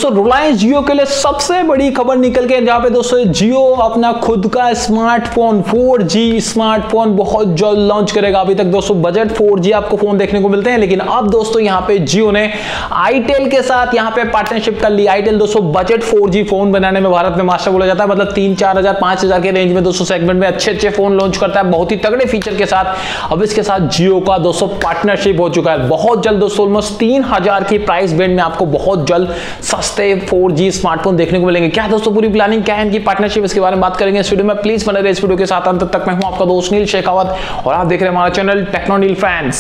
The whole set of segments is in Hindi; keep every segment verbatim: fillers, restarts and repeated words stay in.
तो रिलायंस जियो के लिए सबसे बड़ी खबर निकल के जहां पे दोस्तों जियो अपना खुद का स्मार्टफोन फोर जी स्मार्टफोन बहुत जल्द लॉन्च करेगा। अभी तक दोस्तों बजट फोर जी आपको फोन देखने को मिलते हैं, लेकिन अब दोस्तों यहां पे जियो ने आईटेल के साथ यहां पे पार्टनरशिप कर ली। आईटेल दोस्तों बजट फोर जी फोन बनाने में भारत में मास्टर बोला जाता है, मतलब तीन चार हजार पांच हजार के रेंज में दोस्तों सेगमेंट में अच्छे अच्छे फोन लॉन्च करता है बहुत ही तगड़े फीचर के साथ। अब इसके साथ जियो का दोस्तों पार्टनरशिप हो चुका है। बहुत जल्द दोस्तों ऑलमोस्ट तीन हजार की प्राइस बैंड में आपको बहुत जल्द सस्ते फोर जी स्मार्टफोन देखने को मिलेंगे। क्या दोस्तों पूरी प्लानिंग क्या है इनकी पार्टनरशिप, इसके बारे में बात करेंगे इस वीडियो में। प्लीज बने रहिए इस वीडियो के साथ अंत तक। मैं हूं आपका दोस्त नील शेखावत और आप देख रहे हैं हमारा चैनल टेक्नो नील फ्रेंड्स।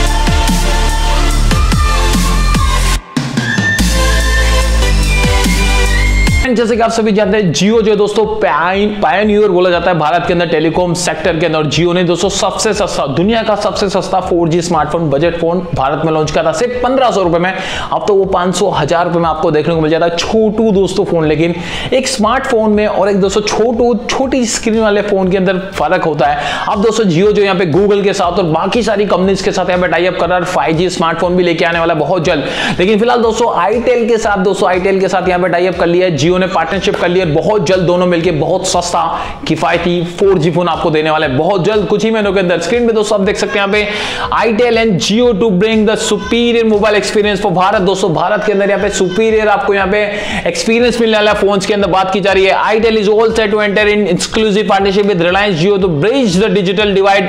जैसे कि आप सभी जानते हैं जियो जो दोस्तों पायनियर बोला जाता है भारत के अंदर टेलीकॉम सेक्टर के अंदर। जियो ने दोस्तों सबसे सस्ता दुनिया का सबसे सस्ता four G smartphone budget phone Bharat में लॉन्च किया था सिर्फ पंद्रह सौ रुपए में। अब तो वो पांच सौ हजार रुपए में आपको देखने को मिल जाता है छोटू दोस्तों फोन। लेकिन एक स्मार्टफोन में और एक दोस्तों छोटू छोटी स्क्रीन वाले फोन के अंदर फर्क होता है। अब दोस्तों जियो जो यहाँ पे गूगल के साथ और बाकी सारी कंपनीज के साथ यहाँ पे टाई अप कर रहा है, फाइव जी स्मार्टफोन भी लेके आने वाला बहुत जल्द। लेकिन फिलहाल दोस्तों आईटेल के साथ दोस्तों आईटेल के साथ यहाँ पे टाई अप कर लिया है जियो ने, पार्टनरशिप कर लिया। बहुत जल्द दोनों मिलकर बहुत सस्ता किफायती फोर जी फोन आपको देने वाले हैं बहुत जल्द कुछ ही महीनों के अंदर। स्क्रीन पे दोस्तों आप देख सकते हैं यहाँ पे itel and Jio to bring the superior mobile experience for Bharat. दोस्तों भारत के अंदर यहाँ पे सुपीरियर आपको यहाँ पे एक्सपीरियंस मिलने वाला फोन्स के अंदर बात की जा रही है। Itel is all set to enter in exclusive partnership with Reliance Jio to bridge the digital divide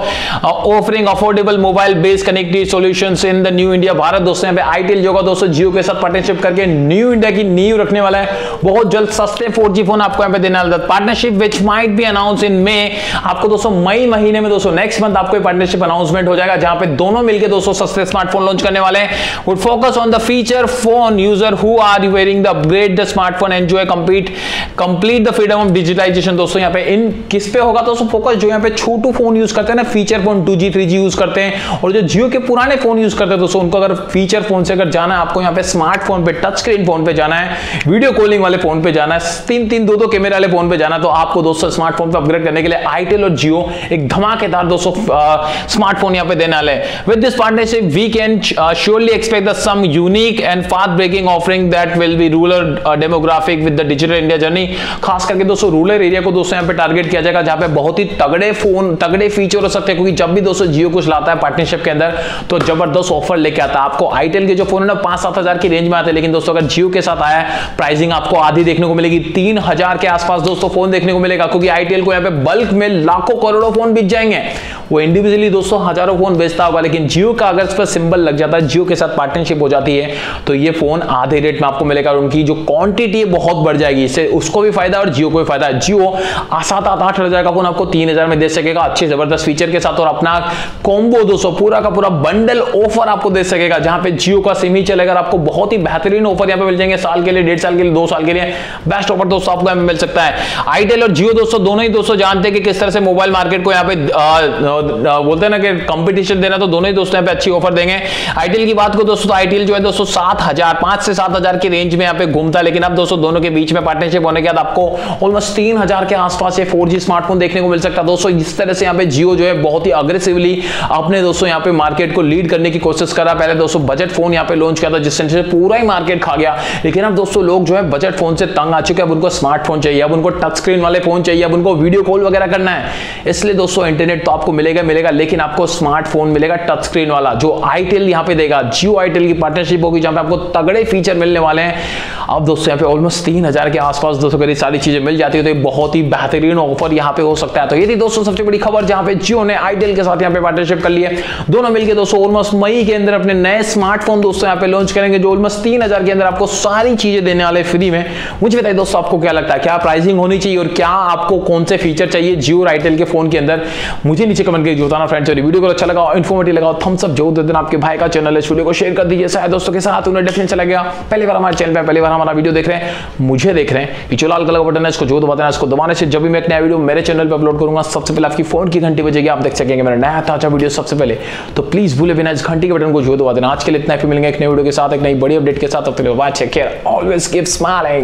offering affordable mobile based connectivity solutions in the new India. Bharat दोस्तों यहाँ पे आईटेल जो दोस्तों जियो के साथ पार्टनरशिप करके न्यू इंडिया की नींव रखने वाला है। बहुत जल्द सस्ते फोर जी फोन आपको यहां पे देने वाला है। Partnership which might be announce in May. आपको दोस्तों मई महीने में दोस्तों नेक्स्ट मंथ आपको पार्टनरशिप अनाउंसमेंट हो जाएगा जहां पे दोनों मिलकर दोस्तों सस्ते स्मार्टफोन लॉन्च करने वाले हैं। Would focus on the feature phone user who are wearing the upgrade the smartphone enjoy complete complete the freedom of digitization. दोस्तों यहां पे इन किस पे होगा दोस्तों फोकस, जो यहां पे छोटू फोन यूज करते हैं ना, feature phone two G three G use करते हैं और जो जियो के पुराने फोन यूज करते हैं दोस्तों उनको अगर फीचर फोन से अगर जाना है आपको यहां पे स्मार्टफोन पे टच स्क्रीन फोन पे जाना है, वीडियो कॉलिंग वाले फोन पे जाना है, तीन तीन दो दो कैमरे वाले फोन पे जाना, तो आपको दोस्तों स्मार्टफोन पे अपग्रेड करने के लिए आईटेल और जियो एक धमाकेदार दोस्तों स्मार्टफोन यहां पे देने वाले हैं। With this partnership we can surely expect the some unique and fast breaking offering that will be rural demographic with the digital India journey. खास करके दोस्तों रूरल एरिया को दोस्तों यहां पे टारगेट किया जाएगा जहां पे बहुत ही तगड़े फोन तगड़े फीचर हो सकते हैं, क्योंकि जब भी दोस्तों जियो कुछ लाता है पार्टनरशिप के अंदर तो जबरदस्त ऑफर लेके आता है। आपको आईटेल के जो फोन है ना पांच सात हजार की रेंज में आते हैं, लेकिन दोस्तों अगर जियो के साथ आया है प्राइसिंग आपको आधी देखने को मिलेगी, तीन हजार के आसपास दोस्तों फोन देखने को मिलेगा, क्योंकि आईटेल को यहां पे बल्क में लाखों करोड़ों फोन बिक जाएंगे। वो इंडिविजुअली दोस्तों हजारों फोन बेचता होगा, लेकिन जियो का अगर इस पर सिंबल लग जाता है, जियो के साथ पार्टनरशिप हो जाती है तो ये फोन आधे रेट में आपको मिलेगा और उनकी जो क्वांटिटी है बहुत बढ़ जाएगी। इससे उसको भी फायदा और जियो को भी फायदा है। जियो सात आठ आठ हजार का फोन आपको तीन हजार में दे सकेगा अच्छे जबरदस्त फीचर के साथ और अपना कॉम्बो दोस्तों पूरा का पूरा बंडल ऑफर आपको दे सकेगा, जहां पे जियो का सिम ही चलेगा। आपको बहुत ही बेहतरीन ऑफर यहां पे मिल जाएंगे, साल के लिए, डेढ़ साल के लिए, दो साल के लिए बेस्ट ऑफर दोस्तों आपको मिल सकता है। आईटेल और जियो दोस्तों दोनों ही दोस्तों जानते हैं कि किस तरह से मोबाइल मार्केट को यहाँ पे आ, आ, बोलते हैं ना कि कंपटीशन देना, तो दोनों ही दोस्तों यहाँ पे अच्छी ऑफर देंगे। आईटेल की बात को दोस्तों तो आईटेल जो है दोस्तों सात हजार पांच से सात हजार की रेंज में यहाँ पे घूमता है, लेकिन अब दोस्तों दोनों के बीच में पार्टनरशिप होने के बाद आपको ऑलमोस्ट तीन हजार के आसपास ये फोर जी स्मार्टफोन देखने को मिल सकता है। दोस्तों इस तरह से यहाँ पे जियो जो है बहुत ही अग्रेसिवली अपने दोस्तों यहाँ पे मार्केट को लीड करने की कोशिश कर रहा है। पहले दोस्तों बजट फोन यहाँ पे लॉन्च किया था जिससे पूरा ही मार्केट खा गया, लेकिन अब दोस्तों लोग जो है बजट फोन से तंग आ चुके हैं। अब उनको स्मार्टफोन चाहिए, अब उनको टच स्क्रीन वाले फोन चाहिए, अब उनको वीडियो कॉल वगैरह करना है। इसलिए दोस्तों इंटरनेट तो आपको मिलेगा मिलेगा लेकिन आपको स्मार्टफोन मिलेगा टच स्क्रीन वाला, जो आईटेल यहां पे देगा। जियो आईटेल की पार्टनरशिप होगी जहां पे आपको तगड़े फीचर मिलने वाले हैं। अब दोस्तों यहां पे ऑलमोस्ट तीन हजार के आसपास दोस्तों अगर सारी चीजें मिल जाती है तो एक बहुत ही बेहतरीन ऑफर यहां पे हो सकता है। तो ये थी दोस्तों सबसे बड़ी खबर जहां पे जियो ने आईटेल के साथ यहां पे पार्टनरशिप कर ली है। दोनों मिलकर दोस्तों ऑलमोस्ट मई के अंदर अपने नए स्मार्टफोन दोस्तों यहां पे लॉन्च करेंगे, जो ऑलमोस्ट तीन हजार के अंदर आपको सारी चीजें देने वाले फ्री में। मुझे बताइए दोस्तों आपको क्या लगता है, क्या प्राइसिंग होनी चाहिए और क्या आपको कौन से फीचर चाहिए जियो और आईटेल के फोन के अंदर? मुझे नीचे कमेंट करके बताना फ्रेंड्स। और वीडियो को अच्छा लगा इन्फॉर्मेटिव लगा थम्स अप जो दे देना। आपके भाई का चैनल है, इस वीडियो को शेयर कर दीजिए, शायद दोस्तों के साथ उन्हें डेफिनेटली चला गया। पहली बार हमारे चैनल पे पहली बार हमारा वीडियो देख रहे हैं, मुझे देख रहे हैं, जो लाल कलर का बटन है इसको जो दबा देना। इसको दबाने से जब भी मैं एक नया वीडियो मेरे चैनल पे अपलोड करूंगा सबसे पहले आपकी फोन की घंटी बजेगी, आप देख सकेंगे मेरा नया ताजा वीडियो सबसे पहले। तो प्लीज भूले बिना इस घंटी के बटन को जो दबा देना। आज के लिए इतना ही, मिलेंगे एक नए वीडियो के साथ, एक नई बड़ी अपडेट के साथ। तब तक bye, take care, always keep smiling.